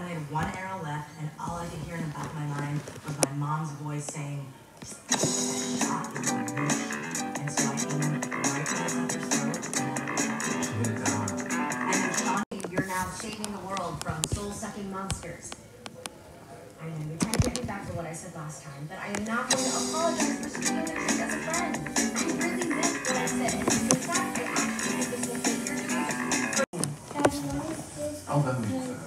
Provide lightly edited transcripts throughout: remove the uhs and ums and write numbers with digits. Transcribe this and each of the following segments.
only had one arrow left, and all I could hear in the back of my mind was my mom's voice saying, "Shot in my bush." And so I aimed right at his upper throat, and then Sean, you're now saving the world from soul-sucking monsters. I know you're trying to get me back to what I said last time, but I am not going to apologize for speaking the truth as a friend. I really meant what I said. In fact, I actually think this will fit your truth. I'll let me say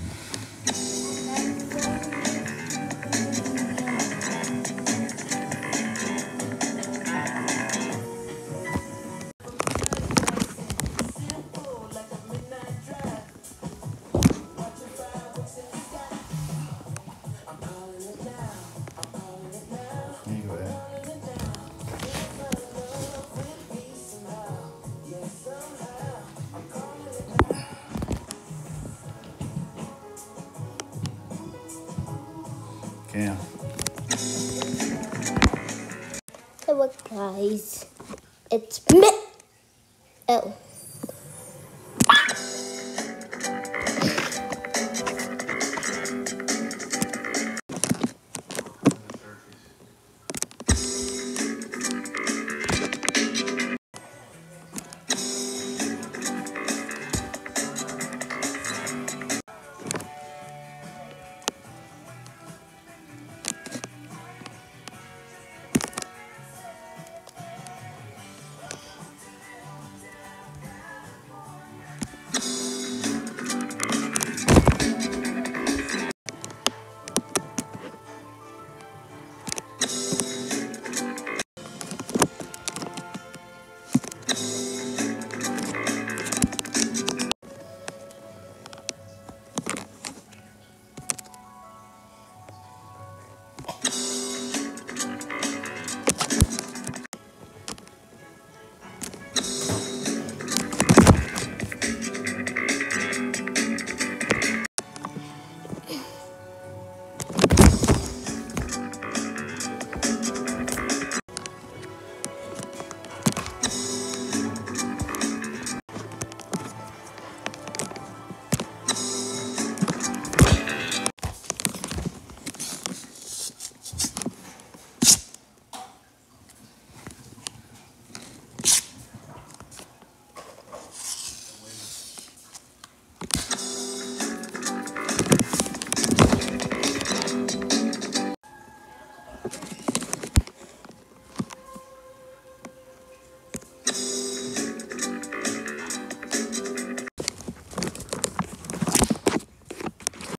Yeah. Hello guys, it's me.